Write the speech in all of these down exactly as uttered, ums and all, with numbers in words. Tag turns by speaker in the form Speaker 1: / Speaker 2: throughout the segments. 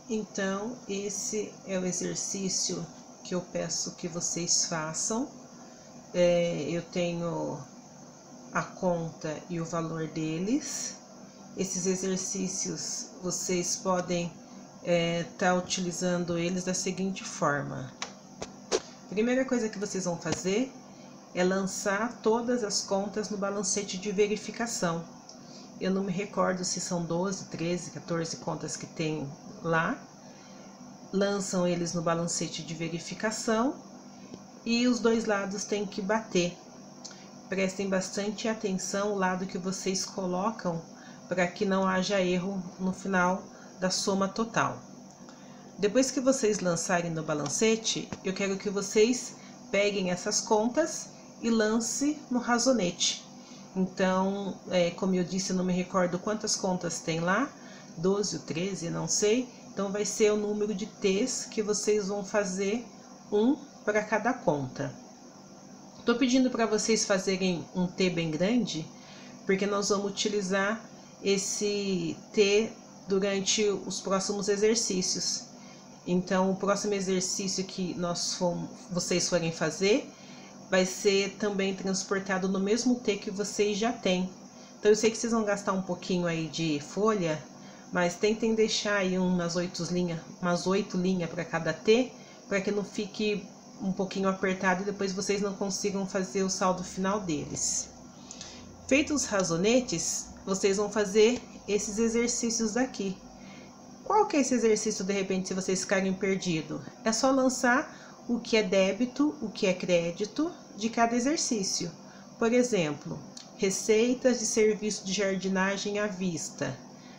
Speaker 1: Então, esse é o exercício que eu peço que vocês façam. É, eu tenho a conta e o valor deles. Esses exercícios vocês podem estar é, tá utilizando eles da seguinte forma. A primeira coisa que vocês vão fazer é lançar todas as contas no balancete de verificação. Eu não me recordo se são doze, treze, quatorze contas que tem lá. Lançam eles no balancete de verificação e os dois lados têm que bater. Prestem bastante atenção ao lado que vocês colocam para que não haja erro no final da soma total. Depois que vocês lançarem no balancete, eu quero que vocês peguem essas contas e lance no razonete. Então, é, como eu disse, eu não me recordo quantas contas tem lá, doze ou treze, não sei. Então, vai ser o número de T's que vocês vão fazer um para cada conta. Estou pedindo para vocês fazerem um T bem grande, porque nós vamos utilizar esse T durante os próximos exercícios. Então, o próximo exercício que nós fomos, vocês forem fazer vai ser também transportado no mesmo T que vocês já têm. Então, eu sei que vocês vão gastar um pouquinho aí de folha, mas tentem deixar aí umas oito linhas, umas oito linhas para cada T, para que não fique um pouquinho apertado e depois vocês não consigam fazer o saldo final deles. Feitos os razonetes, vocês vão fazer esses exercícios daqui. Qual que é esse exercício, de repente, se vocês ficarem perdidos? É só lançar o que é débito, o que é crédito de cada exercício. Por exemplo, receitas de serviço de jardinagem à vista.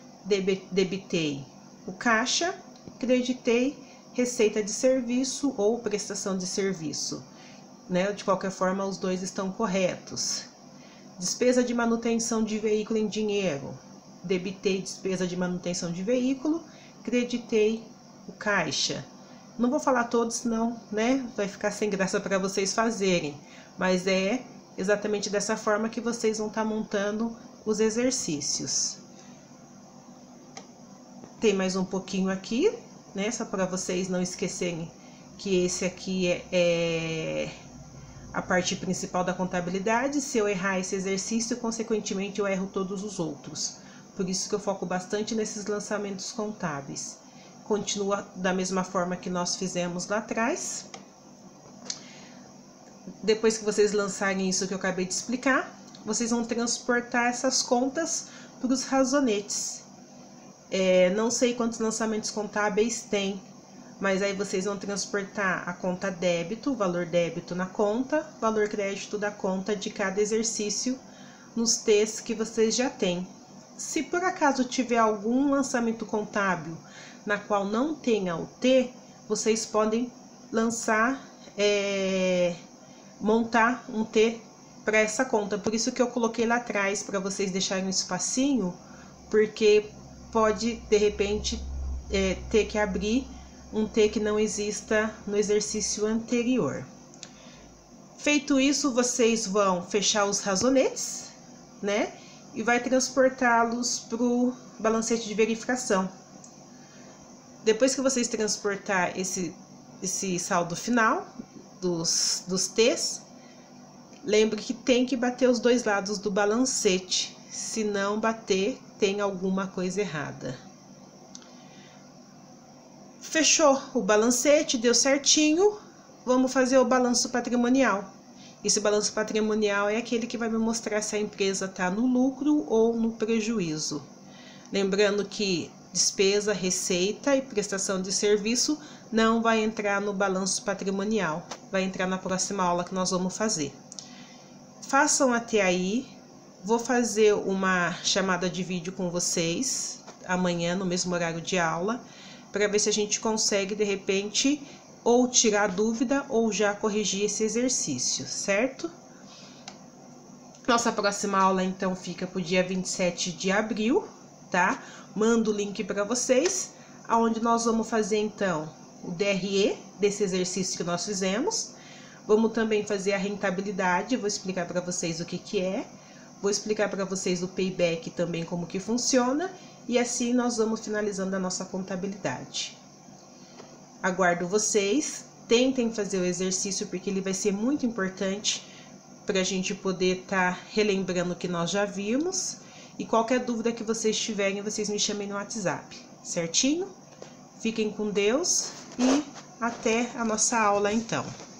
Speaker 1: Debitei o caixa, creditei receita de serviço ou prestação de serviço, né? De qualquer forma, os dois estão corretos. Despesa de manutenção de veículo em dinheiro. Debitei despesa de manutenção de veículo, creditei o caixa. Não vou falar todos, senão, né, vai ficar sem graça para vocês fazerem, mas é exatamente dessa forma que vocês vão estar montando os exercícios. Tem mais um pouquinho aqui, né, só para vocês não esquecerem que esse aqui é, é a parte principal da contabilidade. Se eu errar esse exercício, consequentemente eu erro todos os outros. Por isso que eu foco bastante nesses lançamentos contábeis. Continua da mesma forma que nós fizemos lá atrás. Depois que vocês lançarem isso que eu acabei de explicar, vocês vão transportar essas contas para os razonetes. É, não sei quantos lançamentos contábeis tem, mas aí vocês vão transportar a conta débito, o valor débito na conta, valor crédito da conta de cada exercício nos T's que vocês já têm. Se por acaso tiver algum lançamento contábil na qual não tenha o T, vocês podem lançar, é, montar um T para essa conta. Por isso que eu coloquei lá atrás, para vocês deixarem um espacinho, porque pode, de repente, é, ter que abrir um T que não exista no exercício anterior. Feito isso, vocês vão fechar os razonetes, né? E vai transportá-los para o balancete de verificação. Depois que vocês transportar esse, esse saldo final dos, dos T's, lembre que tem que bater os dois lados do balancete. Se não bater, tem alguma coisa errada. Fechou o balancete, deu certinho, vamos fazer o balanço patrimonial. Esse balanço patrimonial é aquele que vai me mostrar se a empresa está no lucro ou no prejuízo. Lembrando que despesa, receita e prestação de serviço não vai entrar no balanço patrimonial, vai entrar na próxima aula que nós vamos fazer. Façam até aí, vou fazer uma chamada de vídeo com vocês amanhã no mesmo horário de aula, para ver se a gente consegue, de repente, ou tirar dúvida ou já corrigir esse exercício, certo? Nossa próxima aula, então, fica para o dia vinte e sete de abril, tá? Mando o link para vocês, aonde nós vamos fazer, então, o D R E desse exercício que nós fizemos. Vamos também fazer a rentabilidade, vou explicar para vocês o que que é. Vou explicar para vocês o payback também, como que funciona. e assim nós vamos finalizando a nossa contabilidade. Aguardo vocês, tentem fazer o exercício porque ele vai ser muito importante para a gente poder estar tá relembrando o que nós já vimos, e qualquer dúvida que vocês tiverem, vocês me chamem no WhatsApp, certinho? Fiquem com Deus e até a nossa aula então.